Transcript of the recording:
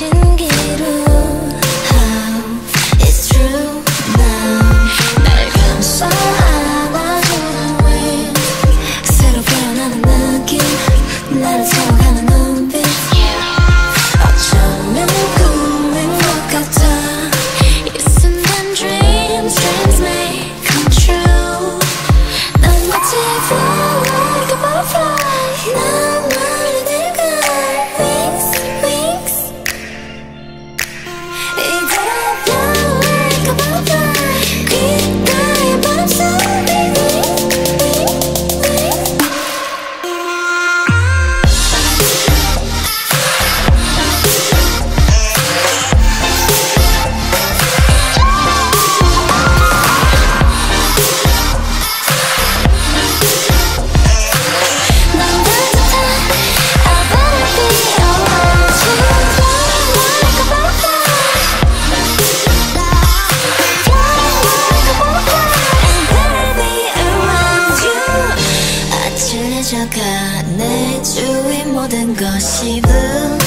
신기루 How it's true now 날 감싸 안아주는 wind 새로 깨어나는 느낌 나를 태워가는 눈빛 어쩌면 꿈인 것 같아 이 순간 dreams may come true 넌 마치 fly like a butterfly 나만의 내가 wings wings 이대로 fly like a butterfly 귓가에 바람소리 내 주위 모든 것이 blue